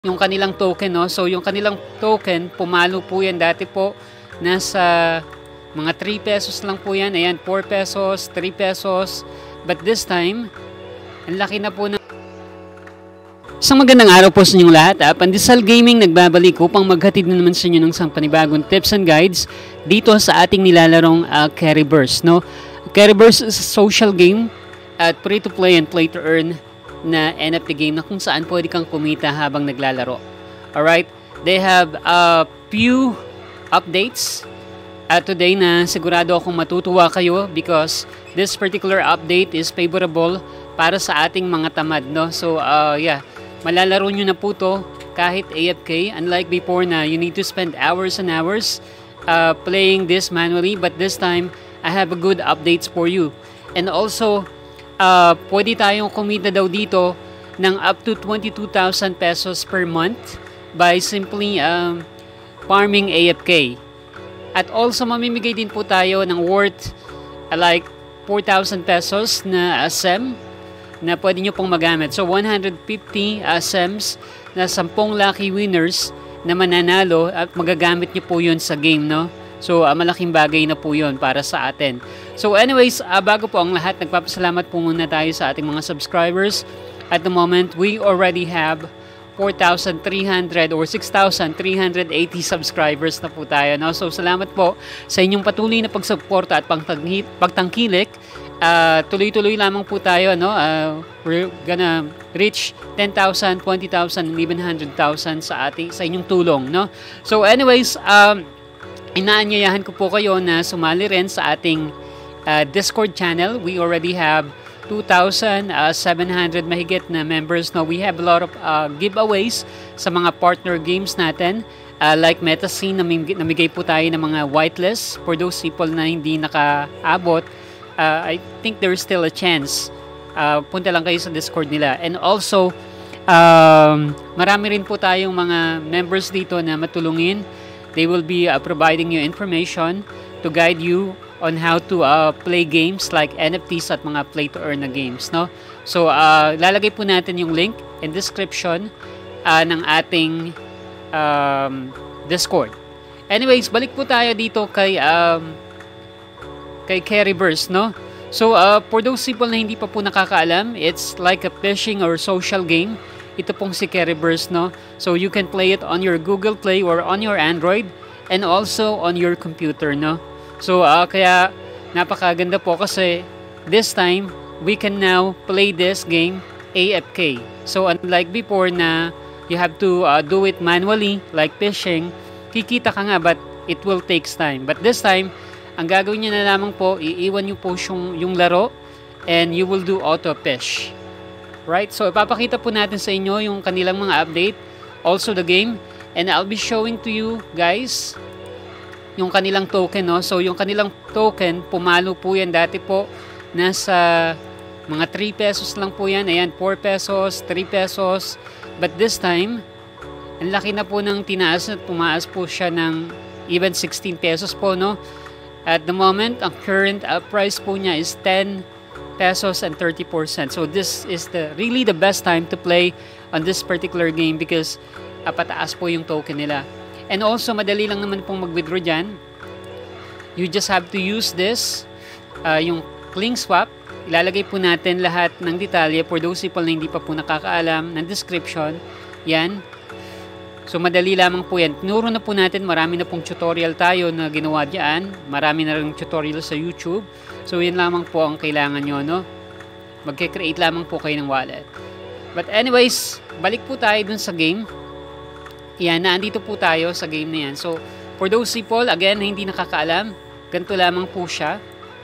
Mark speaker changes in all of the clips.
Speaker 1: yung kanilang token, no? So, yung kanilang token, pumalo po yan. Dati po, nasa mga 3 pesos lang po yan. Ayan, 4 pesos, 3 pesos. But this time, ang laki na po ng... Isang magandang araw po sa inyong lahat. Pandesal Gaming nagbabalik upang maghatid na naman sa inyo ng isang panibagong tips and guides dito sa ating nilalarong Carryverse, no? Carryverse is a social game at free to play and play to earn na NFT game na kung saan pwede kang kumita habang naglalaro. Alright? They have a few updates today na sigurado akong matutuwa kayo because this particular update is favorable para sa ating mga tamad, no? So, yeah. Malalaro nyo na po to kahit AFK. Unlike before na you need to spend hours and hours playing this manually. But this time, I have a good updates for you. And also, pwede tayong kumita daw dito ng up to 22,000 pesos per month by simply farming AFK. At also, mamimigay din po tayo ng worth like 4,000 pesos na SEM na pwede nyo pong magamit. So, 150 SEMs na 10 lucky winners na mananalo at magagamit nyo po yun sa game, no? So, malaking bagay na po yun para sa atin. So, anyways, bago po ang lahat, nagpapasalamat po muna tayo sa ating mga subscribers. At the moment, we already have 4,300 or 6,380 subscribers na po tayo, no? So, salamat po sa inyong patuloy na pagsuporta at pagtangkilik. Tuloy-tuloy lamang po tayo, no? We're gonna reach 10,000, 20,000, and even 100,000 sa inyong tulong, no? So anyways, inaanyayahan ko po kayo na sumali rin sa ating Discord channel. We already have 2,700 mahigit na members, no? We have a lot of giveaways sa mga partner games natin. Like Metascene, namigay po tayo ng mga whitelist for those people na hindi nakaabot. I think there's still a chance. Punta lang kayo sa Discord nila. And also, marami rin po tayong mga members dito na matulungin. They will be providing you information to guide you on how to play games like NFTs at mga play-to-earn na games, no? So, lalagay po natin yung link in description ng ating Discord. Anyways, balik po tayo dito kay Carryverse, no? So, for those people na hindi pa po nakakaalam, it's like a fishing or social game. Ito pong si Carryverse, no? So, you can play it on your Google Play or on your Android and also on your computer, no? So, kaya napakaganda po kasi this time, we can now play this game AFK. So, unlike before na you have to do it manually like fishing, kikita ka nga but it will takes time. But this time, ang gagawin niyo na lamang po, iiwan niyo po yung laro and you will do auto fish. Right? So, ipapakita po natin sa inyo yung kanilang mga update, also the game, and I'll be showing to you guys yung kanilang token, no? So, yung kanilang token, pumalo po yan. Dati po, nasa mga 3 pesos lang po yan. Ayan, 4 pesos, 3 pesos. But this time, ang laki na po ng tinaas at pumaas po siya ng even 16 pesos po, no? At the moment, ang current price po niya is 10 pesos and 34 cents. So this is really the best time to play on this particular game because pataas po yung token nila. And also, madali lang naman pong mag-withdraw dyan. You just have to use this, yung Cling Swap. Ilalagay po natin lahat ng detalye for those people na hindi pa po nakakaalam ng description. Yan. So, madali lamang po yan. Tinuro na po natin, marami na pong tutorial tayo na ginawa dyan. Marami na rin tutorial sa YouTube. So, yan lamang po ang kailangan nyo, no? Magke-create lamang po kayo ng wallet. But anyways, balik po tayo dun sa game. Yan, naandito po tayo sa game na yan. So, for those people, again, na hindi nakakaalam, ganito lamang po siya.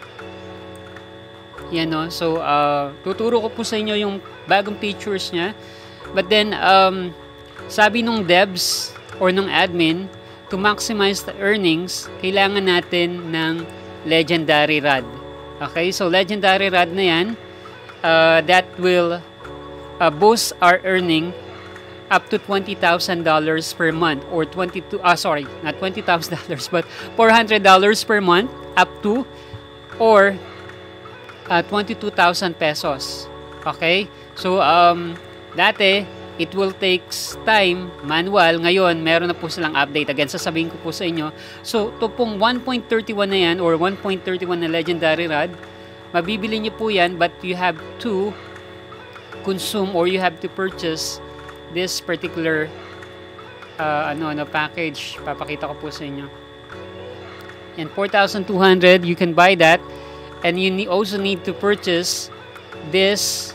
Speaker 1: Yan, no? So, tuturo ko po sa inyo yung bagong features niya. But then, sabi nung devs or nung admin, to maximize the earnings, kailangan natin ng legendary rod. Okay, so legendary rod na yan, that will boost our earning up to $20,000 per month or not $20,000 but $400 per month up to or 22,000 pesos. Okay, so dati it will takes time, manual. Ngayon, meron na po silang update. Again, sasabihin ko po sa inyo. So, ito pong 1.31 na yan or 1.31 na legendary rod, mabibili nyo po yan but you have to consume or you have to purchase this particular package. Papakita ko po sa inyo. And 4,200, you can buy that. And you also need to purchase this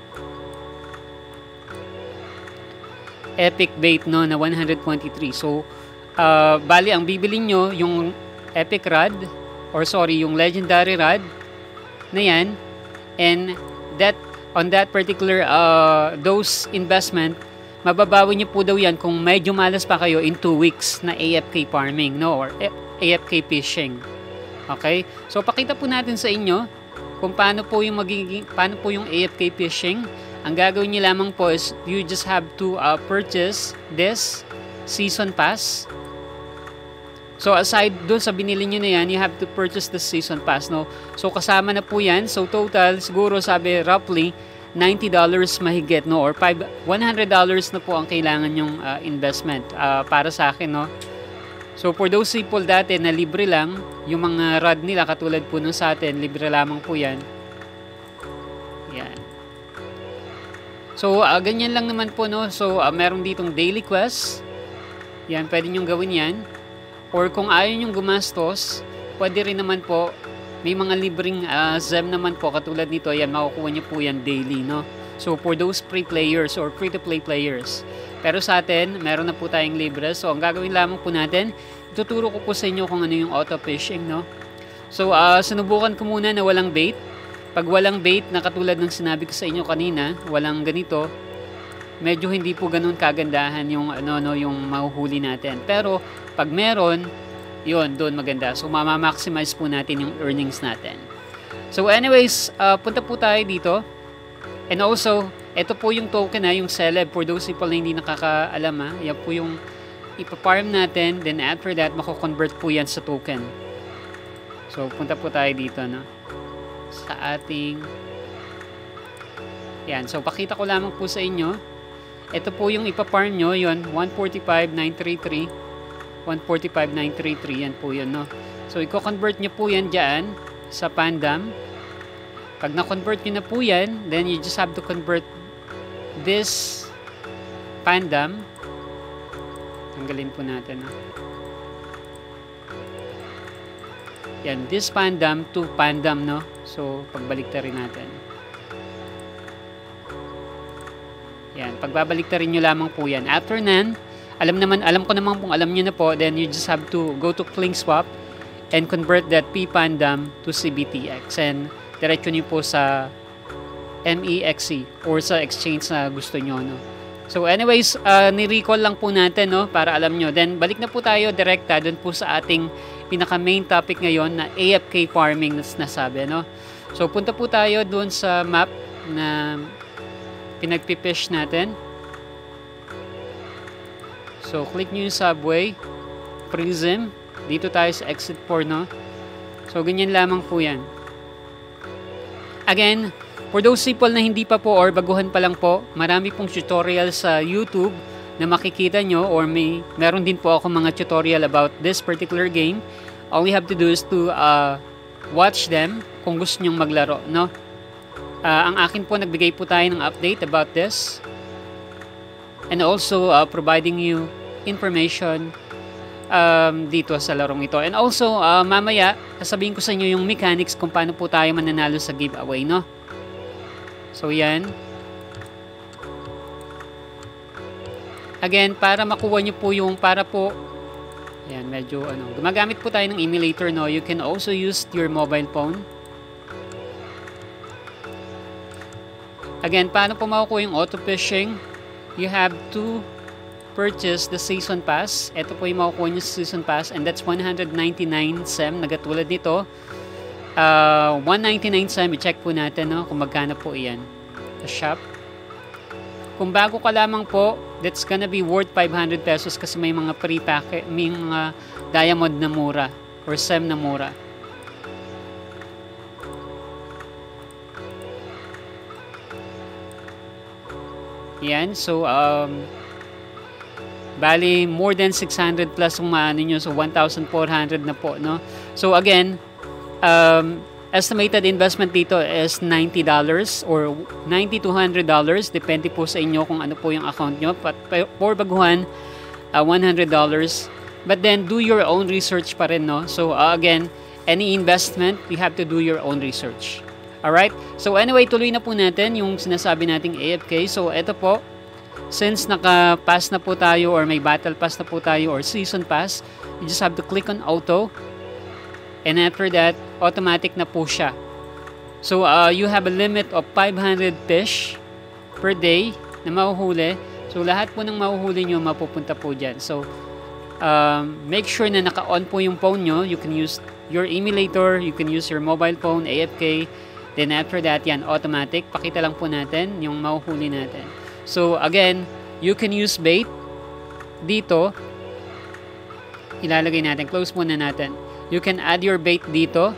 Speaker 1: epic bait no na 123. So bali ang bibili nyo yung epic rod or yung legendary rod na yan, and that on that particular those investment, mababawi nyo po daw yan kung medyo malas pa kayo in 2 weeks na AFK farming no or AFK fishing. Okay, so pakita po natin sa inyo kung paano po yung AFK fishing. Ang gagawin niyo lamang po is you just have to purchase this season pass. So aside doon sa binili niyo na yan, you have to purchase the season pass, no? So kasama na po yan. So total siguro sabi roughly $90 mahigit, no? Or $100 na po ang kailangan yung investment para sa akin, no? So for those people dati na libre lang, yung mga rod nila katulad po nung sa atin, libre lamang po yan. Yan. So, ganyan lang naman po, no? So, meron ditong daily quest. Yan, pwede nyong gawin yan. Or kung ayaw nyong gumastos, pwede rin naman po, may mga libreng Zem naman po, katulad nito, yan, makukuha nyo po yan daily, no? So, for those free players or free-to-play players. Pero sa atin, meron na po tayong libre. So, ang gagawin lamang po natin, ituturo ko po sa inyo kung ano yung auto-fishing, no? So, sinubukan ko muna na walang bait. Pag walang bait, na katulad ng sinabi ko sa inyo kanina, walang ganito, medyo hindi po ganun kagandahan yung yung mahuhuli natin. Pero pag meron, yun, doon maganda. So mama-maximize po natin yung earnings natin. So anyways, punta po tayo dito. And also, ito po yung token yung celeb. For those people na hindi nakakaalam yan po yung ipa-farm natin. Then after that, mako-convert po yan sa token. So punta po tayo dito, no? Sa ating yan, so pakita ko lamang po sa inyo, ito po yung ipa-farm nyo, yun 145,933 145,933, yan po yun, no? So i-convert nyo po yan dyan sa Pandam. Pag na-convert nyo na po yan, then you just have to convert this Pandam, tanggalin po natin, no? Yan, this Pandam to Pandam, no? So, pagbaliktarin natin. Yan, pagbabalik-tarin nyo lamang po yan. After nan, alam ko naman kung alam nyo na po, then you just have to go to ClinkSwap and convert that P Pandam to CBTX. And diretso nyo po sa MEXC or sa exchange na gusto nyo, no? So anyways, ni-recall lang po natin, no, para alam nyo. Then balik na po tayo direkta dun po sa ating pinaka main topic ngayon na AFK farming na nasabi, no. So punta po tayo dun sa map na pinagpipish natin. So click nyo yung subway, prism, dito tayo sa exit 4, no. So ganyan lamang po yan. Again, for those people na hindi pa po or baguhan pa lang po, marami pong tutorial sa YouTube na makikita nyo or meron din po ako mga tutorial about this particular game. All you have to do is to watch them kung gusto nyong maglaro, no? Ang akin po, nagbigay po tayo ng update about this and also providing you information dito sa larong ito. And also, mamaya, sasabihin ko sa inyo yung mechanics kung paano po tayo mananalo sa giveaway, no? So, yan. Again, para makuha nyo po yung, yan, medyo, gumagamit po tayo ng emulator, no? You can also use your mobile phone. Again, paano po makukuha yung auto-fishing? You have to purchase the season pass. Ito po yung makukuha nyo sa season pass, and that's 199 SEM, nagatulad nito. 199 SEM, i-check po natin, no, kung magkano po iyan sa shop. Kung bago ka lamang po, that's gonna be worth 500 pesos kasi may mga pre-packet, may mga diamond na mura or SEM na mura. Yan. So, bali, more than 600 plus ang maano nyo. So, 1,400 na po, no? So, again, estimated investment dito is $90 or $90 to $100. Depende po sa inyo kung ano po yung account nyo. But for baguhan, $100. But then, do your own research pa rin, no? So, again, any investment, you have to do your own research. Alright? So, anyway, tuloy na po natin yung sinasabi nating AFK. So, ito po, since naka-pass na po tayo or may battle pass na po tayo or season pass, you just have to click on auto. And after that, automatic na po siya. So, you have a limit of 500 fish per day na mahuhuli. So, lahat po ng mahuhuli nyo, mapupunta po dyan. So, make sure na naka-on po yung phone nyo. You can use your emulator, you can use your mobile phone, AFK. Then after that, yan, automatic. Pakita lang po natin yung mahuhuli natin. So, again, you can use bait. Dito, ilalagay natin. Close muna natin. You can add your bait dito.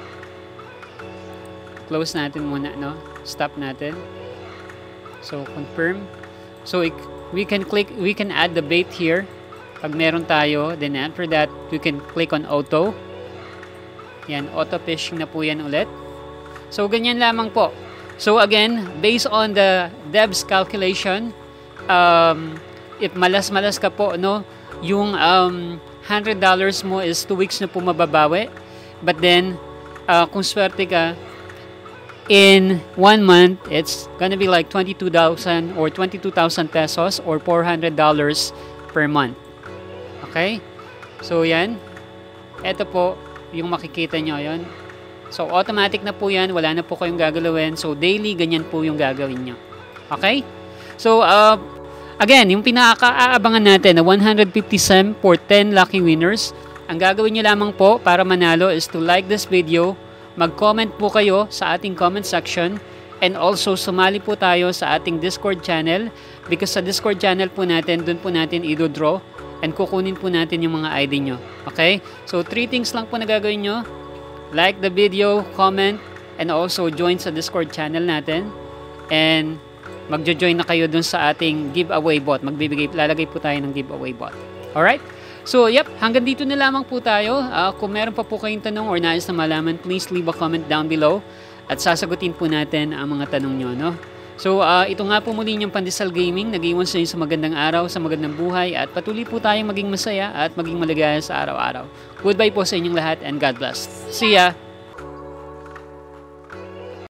Speaker 1: Close natin muna, no? Stop natin. So, confirm. So, we can add the bait here. Pag meron tayo, then after that, you can click on auto. Yan, auto fishing na po yan ulit. So, ganyan lamang po. So, again, based on the devs calculation, if malas-malas ka po, no, yung $100 mo is 2 weeks na po mababawi. But then, kung swerte ka, in 1 month, it's gonna be like 22,000 or 22,000 pesos or $400 per month. Okay? So, yan. Ito po, yung makikita nyo, yan. So, automatic na po yan. Wala na po kayong gagalawin. So, daily, ganyan po yung gagawin nyo. Okay? So, again, yung pinaka-aabangan natin na 150 SEM for 10 lucky winners. Ang gagawin nyo lamang po para manalo is to like this video, mag-comment po kayo sa ating comment section, and also sumali po tayo sa ating Discord channel because sa Discord channel po natin, dun po natin i-draw and kukunin po natin yung mga ID nyo. Okay? So, 3 things lang po na gagawin nyo. Like the video, comment, and also join sa Discord channel natin. And magjo-join na kayo dun sa ating giveaway bot. Lalagay po tayo ng giveaway bot. Alright? So, yep, hanggang dito na lamang po tayo. Kung meron pa po kayong tanong or nais na malaman, please leave a comment down below at sasagutin po natin ang mga tanong nyo, no? So, ito nga po muli yung Pandesal Gaming. Nag-iwan sa inyo sa magandang araw, sa magandang buhay, at patuloy po tayong maging masaya at maging maligaya sa araw-araw. Goodbye po sa inyong lahat and God bless. See ya!